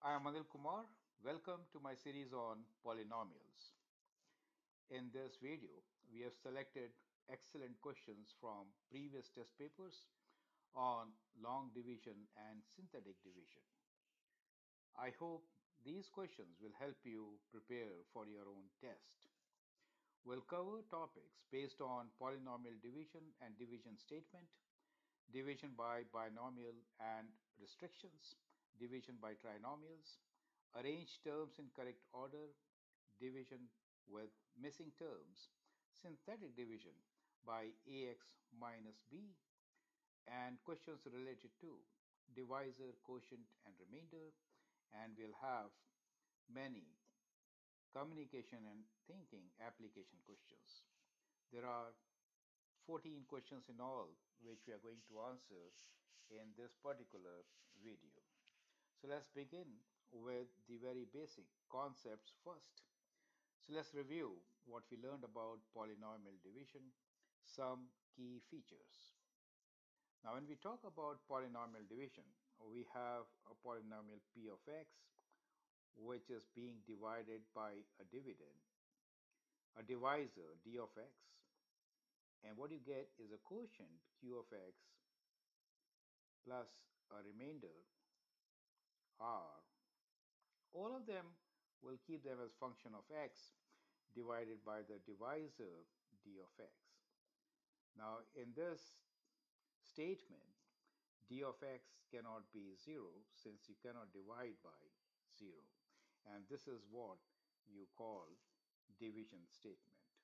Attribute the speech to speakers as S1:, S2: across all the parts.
S1: I am Anil Kumar. Welcome to my series on polynomials. In this video, we have selected excellent questions from previous test papers on long division and synthetic division. I hope these questions will help you prepare for your own test. We'll cover topics based on polynomial division and division statement, division by binomial and restrictions, division by trinomials, arrange terms in correct order, division with missing terms, synthetic division by ax minus b, and questions related to divisor, quotient, and remainder. And we'll have many communication and thinking application questions. There are 14 questions in all, which we are going to answer in this particular video. So let's begin with the very basic concepts first. So let's review what we learned about polynomial division, some key features. Now, when we talk about polynomial division, we have a polynomial p of x, which is being divided by a dividend, a divisor d of x, and what you get is a quotient q of x plus a remainder r. All of them will keep them as function of x divided by the divisor d of x. Now in this statement, d of x cannot be 0 since you cannot divide by 0. And this is what you call division statement.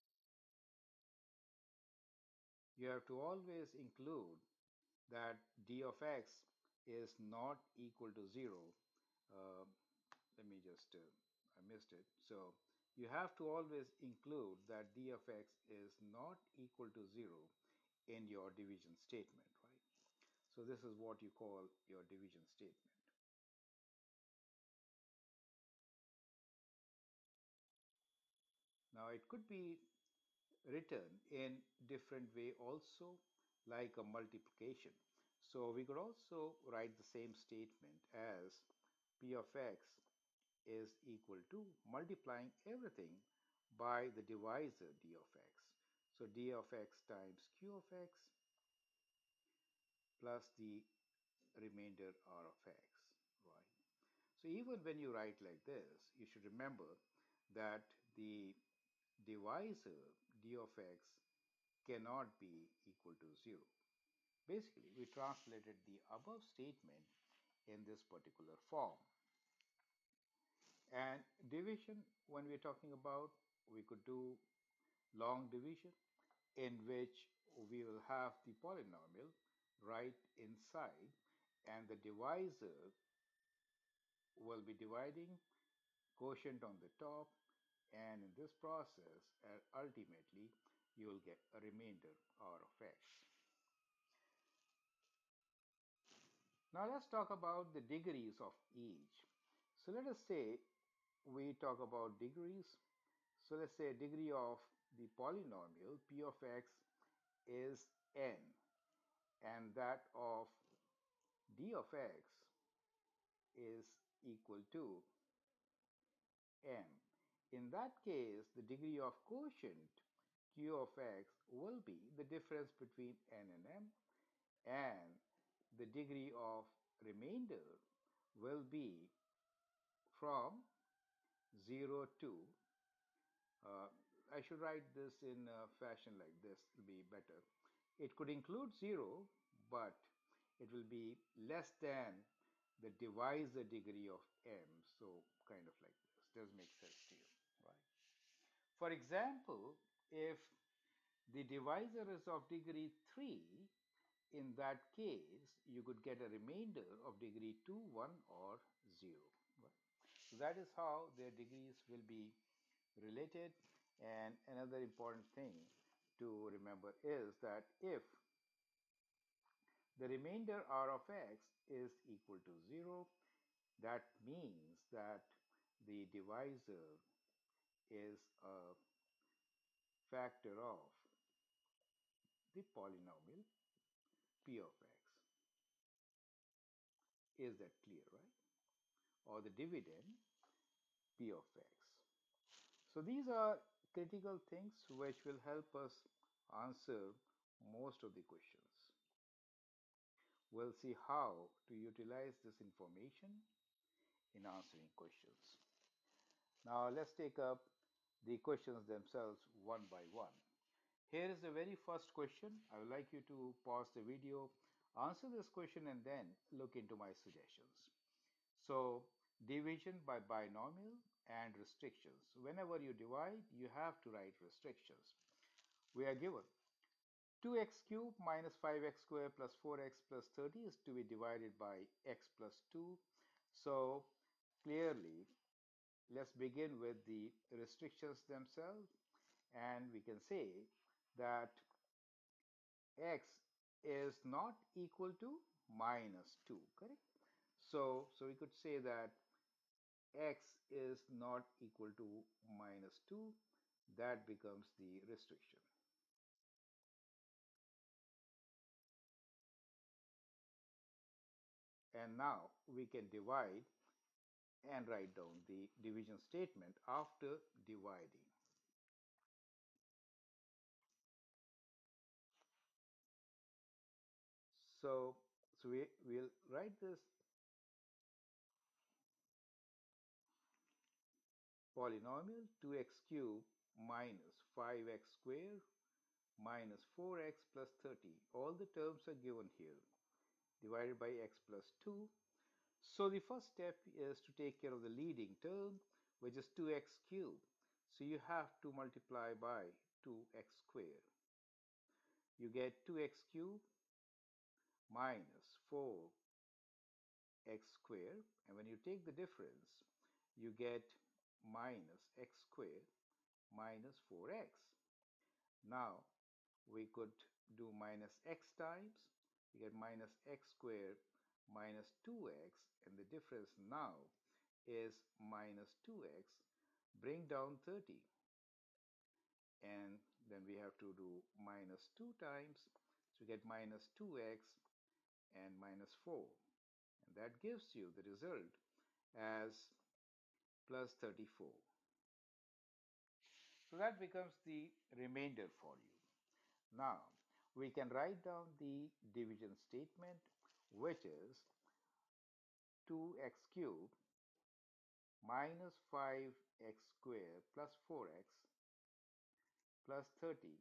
S1: You have to always include that d of x is not equal to 0. Uh, let me just, I missed it. So you have to always include that d of x is not equal to 0 in your division statement, right? So this is what you call your division statement. Now it could be written in different way also, like a multiplication. So we could also write the same statement as p of x is equal to multiplying everything by the divisor d of x. So d of x times q of x plus the remainder r of x, right? So even when you write like this, you should remember that the divisor d of x cannot be equal to 0. Basically, we translated the above statement in this particular form. And division, when we're talking about, we could do long division in which we will have the polynomial right inside and the divisor will be dividing quotient on the top, and in this process ultimately you will get a remainder r of x. Now let's talk about the degrees of each. So let us say we talk about degrees. So let's say degree of the polynomial p of x is n, and that of d of x is equal to m. In that case, the degree of quotient q of x will be the difference between n and m, and the degree of remainder will be from 0 to, uh, I should write this in a fashion like this, it will be better. It could include 0, but it will be less than the divisor degree of m, so kind of like this. Does make sense to you, right? For example, if the divisor is of degree 3, in that case, you could get a remainder of degree 2, 1, or 0. Right? So that is how their degrees will be related. And another important thing to remember is that if the remainder r of x is equal to 0, that means that the divisor is a factor of the polynomial p of x. Is that clear, right? or the dividend p of x. So these are critical things which will help us answer most of the questions. We'll see how to utilize this information in answering questions. Now let's take up the questions themselves one by one. Here is the very first question. I would like you to pause the video, answer this question, and then look into my suggestions. So, division by binomial and restrictions. Whenever you divide, you have to write restrictions. We are given 2x cubed minus 5x squared plus 4x plus 30 is to be divided by x plus 2. So, clearly, let's begin with the restrictions themselves, and we can say that x is not equal to minus 2, correct? So we could say that x is not equal to minus 2. That becomes the restriction. And now we can divide and write down the division statement after dividing. So we will write this polynomial 2x cubed minus 5x squared minus 4x plus 30. All the terms are given here, divided by x plus 2. So the first step is to take care of the leading term, which is 2x cubed. So you have to multiply by 2x squared. You get 2x cubed minus 4x squared. And when you take the difference, you get minus x squared minus 4x. Now we could do minus x times. We get minus x squared minus 2x, and the difference now is minus 2x. Bring down 30, and then we have to do minus 2 times. So we get minus 2x and minus 4, and that gives you the result as plus 34. So that becomes the remainder for you. Now, we can write down the division statement, which is 2x cubed minus 5x squared plus 4x plus 30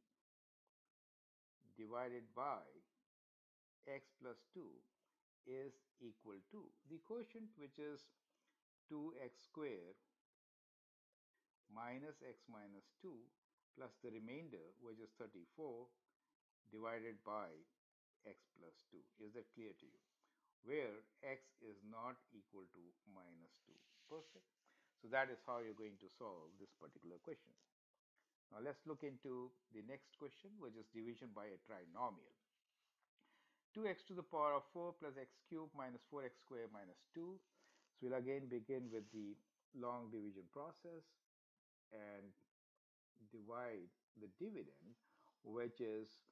S1: divided by x plus 2 is equal to the quotient, which is 2x squared minus x minus 2 plus the remainder, which is 34, divided by x plus 2. Is that clear to you? Where x is not equal to minus 2. Perfect. So that is how you're going to solve this particular question. Now let's look into the next question, which is division by a trinomial. 2x to the power of 4 plus x cubed minus 4x squared minus 2. So we'll again begin with the long division process and divide the dividend, which is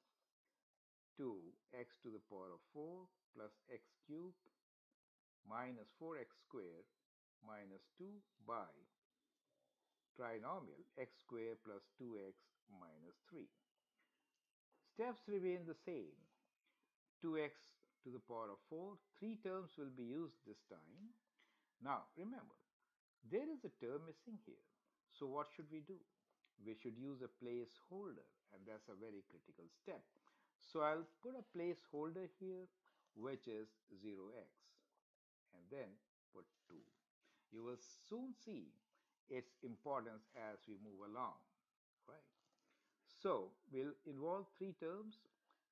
S1: 2x to the power of 4 plus x cubed minus 4x squared minus 2 by trinomial x squared plus 2x minus 3. Steps remain the same. 2x to the power of 4, three terms will be used this time. Now remember, there is a term missing here. So what should we do? We should use a placeholder, and that's a very critical step. So I'll put a placeholder here, which is 0x, and then put 2. You will soon see its importance as we move along, right? So we'll involve three terms.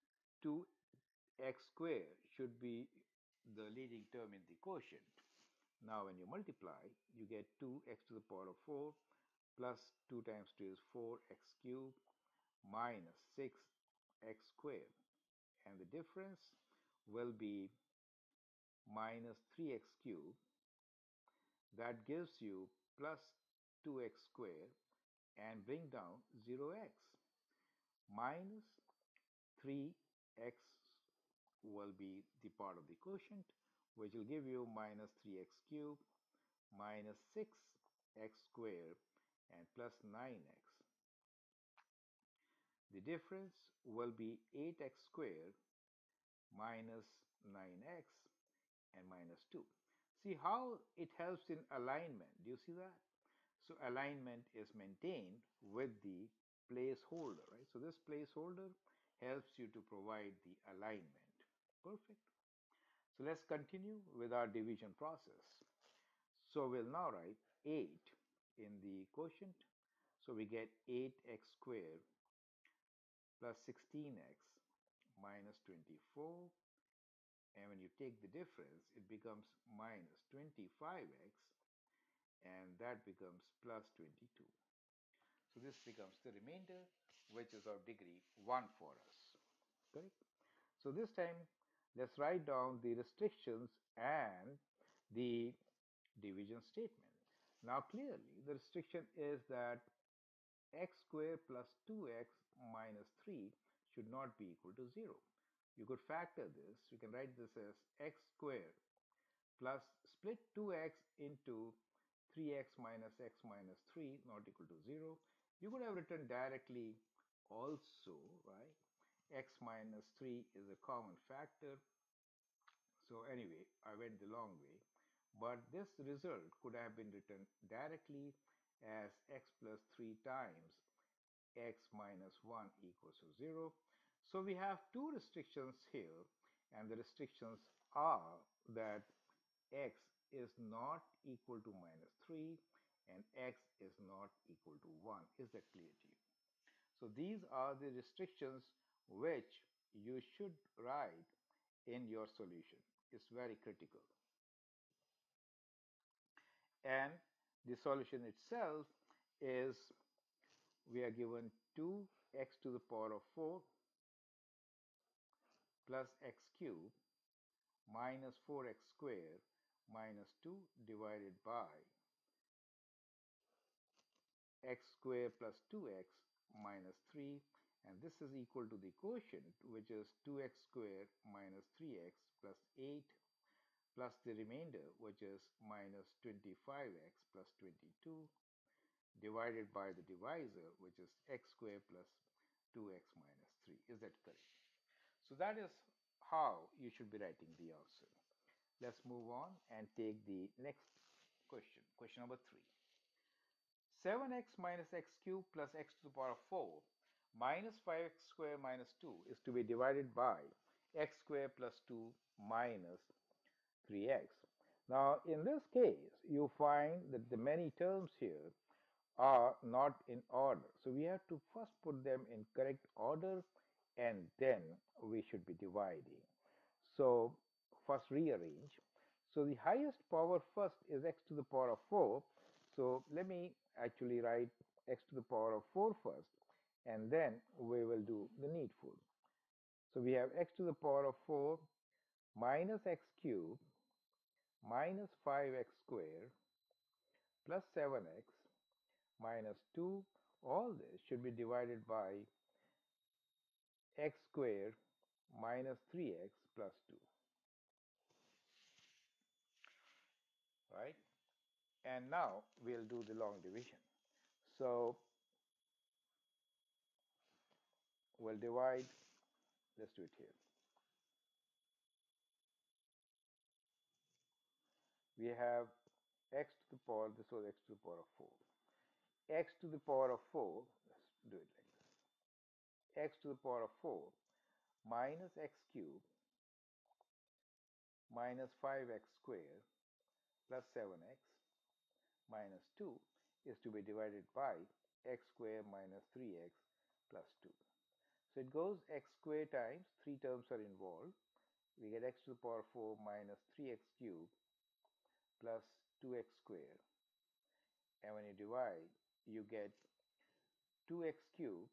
S1: 2x squared should be the leading term in the quotient. Now when you multiply, you get 2x to the power of 4 plus 2 times 2 is 4x cubed minus 6x squared. And the difference will be minus 3x cubed. That gives you plus 2x squared, and bring down 0x. Minus 3x will be the part of the quotient, which will give you minus 3x cubed minus 6x squared and plus 9x. The difference will be 8x squared minus 9x and minus 2. See how it helps in alignment. Do you see that? So alignment is maintained with the placeholder, right? So this placeholder helps you to provide the alignment. Perfect. So let's continue with our division process. So we'll now write 8 in the quotient. So we get 8x squared plus 16x minus 24. And when you take the difference, it becomes minus 25x, and that becomes plus 22. So this becomes the remainder, which is of degree 1 for us. Correct? So this time, let's write down the restrictions and the division statement. Now clearly, the restriction is that x squared plus 2x minus 3 should not be equal to 0. You could factor this. You can write this as x squared plus split 2x into 3x minus x minus 3 not equal to 0. You could have written directly also, right? X minus 3 is a common factor. So anyway, I went the long way. But this result could have been written directly as x plus 3 times x minus 1 equals to 0. So we have two restrictions here, and the restrictions are that x is not equal to minus 3 and x is not equal to 1. Is that clear to you? So these are the restrictions which you should write in your solution. It's very critical. And the solution itself is, we are given 2x to the power of 4 plus x cubed minus 4x squared minus 2 divided by x squared plus 2x minus 3, and this is equal to the quotient, which is 2x squared minus 3x plus 8, plus the remainder, which is minus 25x plus 22, divided by the divisor, which is x squared plus 2x minus 3. Is that correct? So that is how you should be writing the answer. Let's move on and take the next question. Question number 3. 7x minus x cubed plus x to the power of 4 minus 5x squared minus 2 is to be divided by x squared plus 2 minus 3x. Now, in this case, you find that the many terms here are not in order. So we have to first put them in correct order, and then we should be dividing. So first rearrange. So the highest power first is x to the power of 4. So let me actually write x to the power of 4 first, and then we will do the needful. So we have x to the power of 4 minus x cubed minus 5x squared plus 7x minus 2. All this should be divided by x squared minus 3x plus 2, right? And now we'll do the long division. So we'll divide, let's do it here. We have x to the power, this was x to the power of 4. X to the power of 4, let's do it like this. X to the power of 4 minus x cubed minus 5x squared plus 7x minus 2 is to be divided by x squared minus 3x plus 2. So it goes x squared times, 3 terms are involved. We get x to the power 4 minus 3x cubed plus 2x squared. And when you divide, you get 2x cubed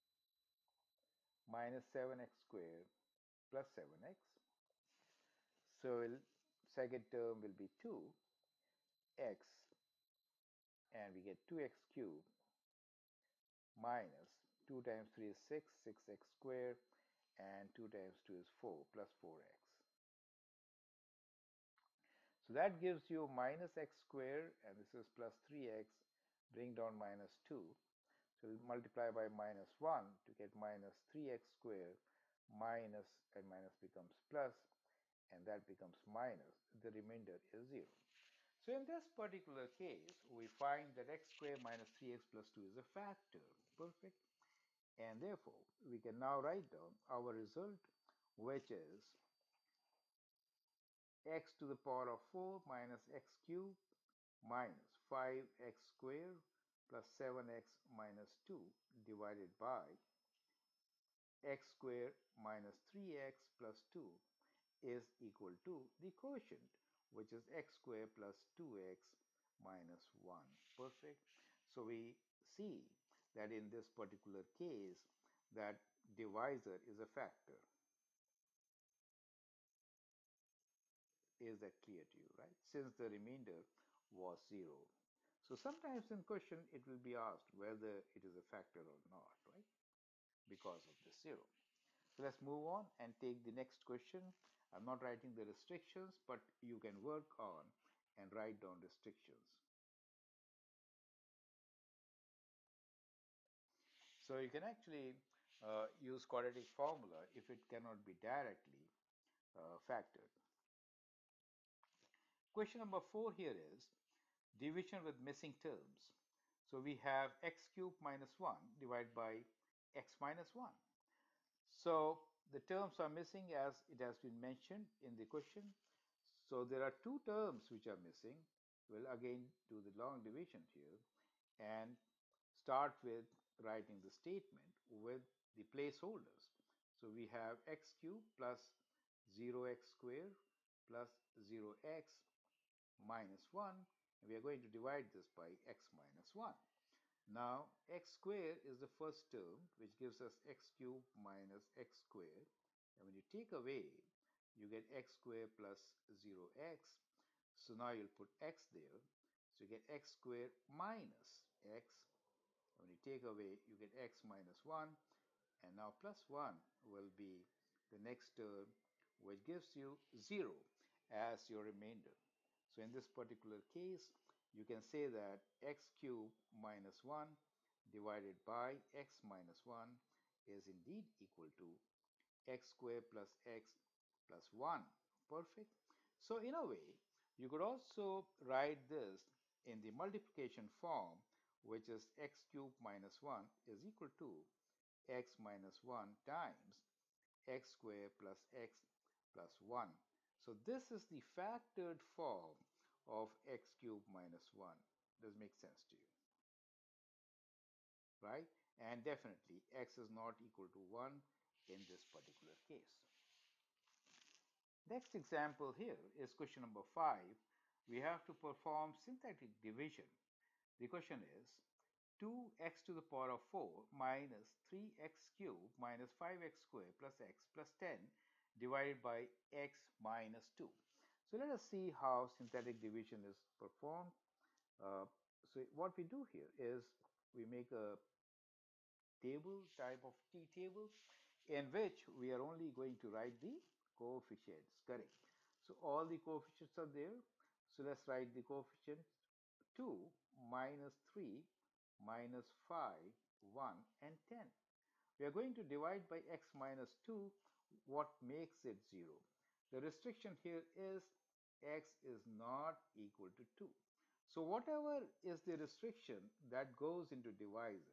S1: minus 7x squared plus 7x. So second term will be 2x, and we get 2x cubed minus 2 times 3 is 6, 6x squared, and 2 times 2 is 4 plus 4x.
S2: So that gives you minus x squared, and this is plus 3x, bring down minus 2. So we'll multiply by minus 1 to get minus 3x squared, minus and minus becomes plus, and that becomes minus. The remainder is 0. So in this particular case, we find that x squared minus 3x plus 2 is a factor. Perfect. And therefore, we can now write down our result, which is x to the power of 4 minus x cubed minus 5x squared plus 7x minus 2 divided by x squared minus 3x plus 2 is equal to the quotient, which is x squared plus 2x minus 1. Perfect. So we see that in this particular case, that divisor is a factor. Is that clear to you, right? Since the remainder was 0. So sometimes in question it will be asked whether it is a factor or not, right? Because of this 0. So let's move on and take the next question. I'm not writing the restrictions, but you can work on and write down restrictions. So you can actually use quadratic formula if it cannot be directly factored. Question number 4 here is division with missing terms. So we have x cubed minus 1 divided by x minus 1. So the terms are missing as it has been mentioned in the question. So there are two terms which are missing. We'll again do the long division here and start with writing the statement with the placeholders. So we have x cubed plus 0x squared plus 0x minus 1. We are going to divide this by x minus 1. Now, x squared is the first term, which gives us x cubed minus x squared. And when you take away, you get x squared plus 0x. So now you'll put x there. So you get x squared minus x. And when you take away, you get x minus 1. And now plus 1 will be the next term, which gives you 0 as your remainder. So in this particular case, you can say that x cubed minus 1 divided by x minus 1 is indeed equal to x squared plus x plus 1. Perfect. So in a way, you could also write this in the multiplication form, which is x cubed minus 1 is equal to x minus 1 times x squared plus x plus 1. So this is the factored form of x cubed minus 1. Does make sense to you, right? And definitely x is not equal to 1 in this particular case. Next example here is question number 5. We have to perform synthetic division. The question is 2x to the power of 4 minus 3x cubed minus 5x squared plus x plus 10 divided by x minus 2. So let us see how synthetic division is performed. Uh, so what we do here is we make a table type of T table in which we are only going to write the coefficients, correct? So all the coefficients are there. So let's write the coefficients 2 minus 3 minus 5, 1 and 10. We are going to divide by x minus 2, what makes it 0. The restriction here is x is not equal to 2. So whatever is the restriction that goes into divisor,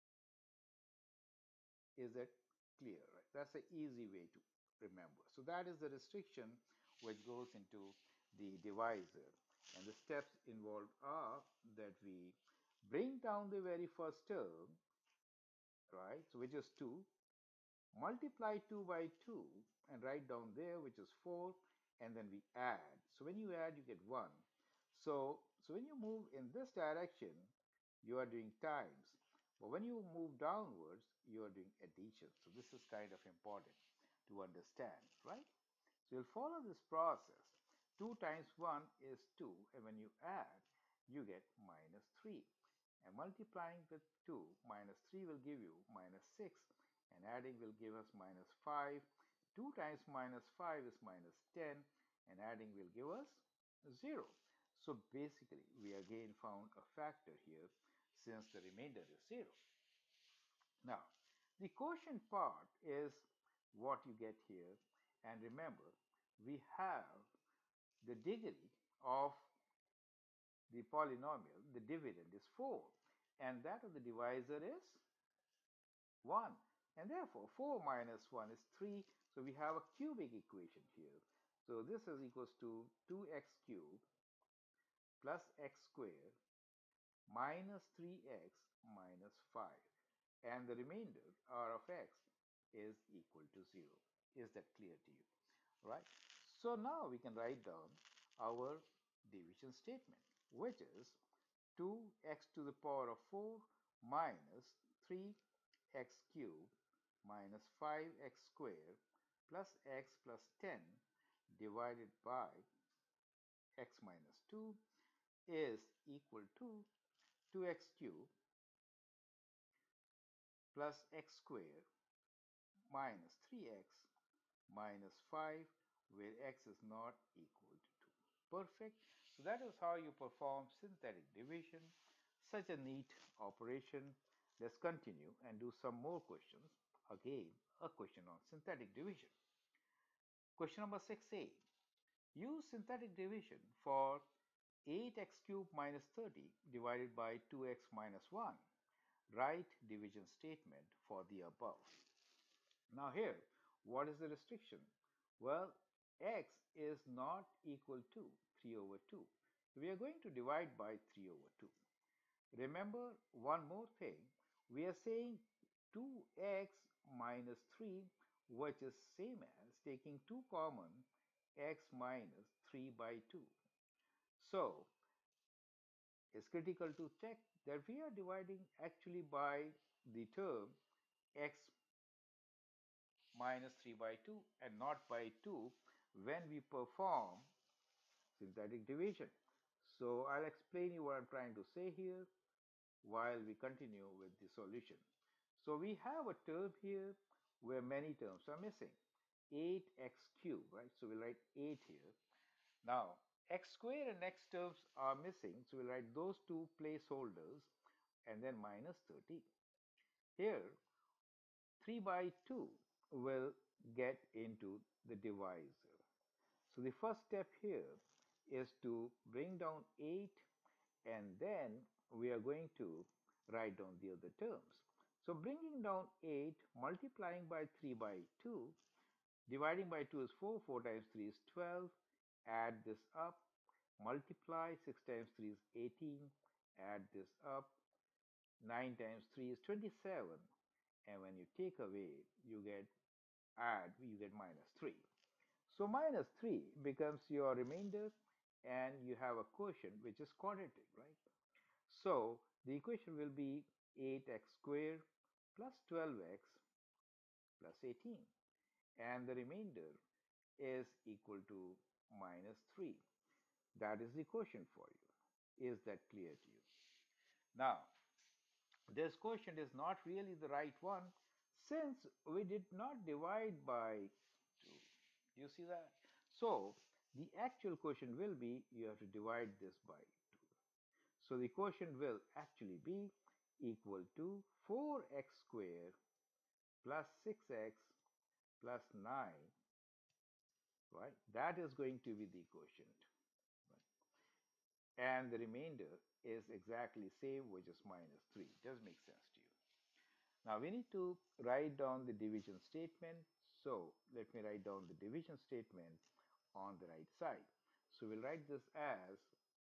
S2: is that clear, right? That's an easy way to remember. So that is the restriction which goes into the divisor. And the steps involved are that we bring down the very first term, right? So which is 2, multiply 2 by 2 and write down there, which is 4, and then we add. So when you add, you get 1. So when you move in this direction, you are doing times. But when you move downwards, you are doing addition. So this is kind of important to understand, right? So you'll follow this process. 2 times 1 is 2, and when you add, you get minus 3. And multiplying with 2 minus 3 will give you minus 6, and adding will give us minus 5. 2 times minus 5 is minus 10, and adding will give us 0. So basically, we again found a factor here since the remainder is 0. Now, the quotient part is what you get here. And remember, we have the degree of the polynomial, the dividend is 4, and that of the divisor is 1. And therefore, 4 minus 1 is 3. So we have a cubic equation here. So this is equals to 2x cubed plus x squared minus 3x minus 5. And the remainder, r of x, is equal to 0. Is that clear to you? Right? So now we can write down our division statement, which is 2x to the power of 4 minus 3x cubed minus 5x squared plus x plus 10 divided by x minus 2 is equal to 2x cubed plus x squared minus 3x minus 5, where x is not equal to 2. Perfect. So that is how you perform synthetic division. Such a neat operation. Let's continue and do some more questions. Again, a question on synthetic division. Question number 6a. Use synthetic division for 8x cubed minus 30 divided by 2x minus 1. Write division statement for the above. Now here, what is the restriction? Well, x is not equal to 3 over 2. We are going to divide by 3 over 2. Remember one more thing. We are saying 2x minus 3, which is same as taking 2 common, x minus 3 by 2. So it's critical to check that we are dividing actually by the term x minus 3 by 2 and not by 2 when we perform synthetic division. So I'll explain you what I'm trying to say here while we continue with the solution. So we have a term here where many terms are missing. 8x cubed, right? So we'll write 8 here. Now, x squared and x terms are missing, so we'll write those two placeholders and then minus 30. Here, 3 by 2 will get into the divisor. So the first step here is to bring down 8, and then we are going to write down the other terms. So bringing down 8, multiplying by 3 by 2, dividing by 2 is 4, 4 times 3 is 12, add this up, multiply, 6 times 3 is 18, add this up, 9 times 3 is 27, and when you take away, you get minus 3. So minus 3 becomes your remainder, and you have a quotient which is quadratic, right? So the equation will be 8x squared plus 12x plus 18, and the remainder is equal to minus 3. That is the quotient for you. Is that clear to you? Now, this quotient is not really the right one since we did not divide by 2. Do you see that? So the actual quotient will be, you have to divide this by 2. So the quotient will actually be equal to 4x squared plus 6x plus 9, right? That is going to be the quotient, right? And the remainder is exactly same, which is minus 3. Does make sense to you? Now we need to write down the division statement. So let me write down the division statement on the right side. So we'll write this as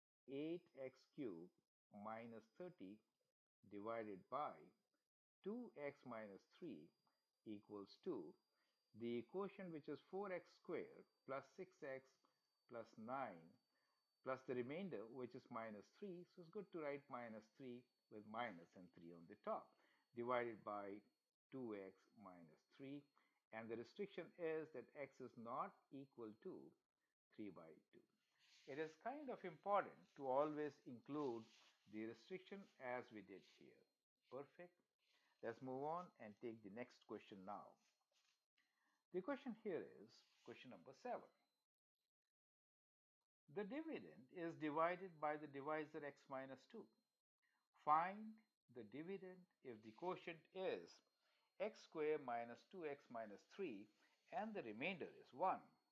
S2: 8x cubed minus 30 divided by 2x minus 3 equals to the quotient, which is 4x squared plus 6x plus 9, plus the remainder, which is minus 3. So it's good to write minus 3 with minus and 3 on the top, divided by 2x minus 3. And the restriction is that x is not equal to 3 by 2. It is kind of important to always include the restriction as we did here. Perfect. Let's move on and take the next question now. The question here is question number 7. The dividend is divided by the divisor x minus 2. Find the dividend if the quotient is x squared minus 2x minus 3 and the remainder is 1.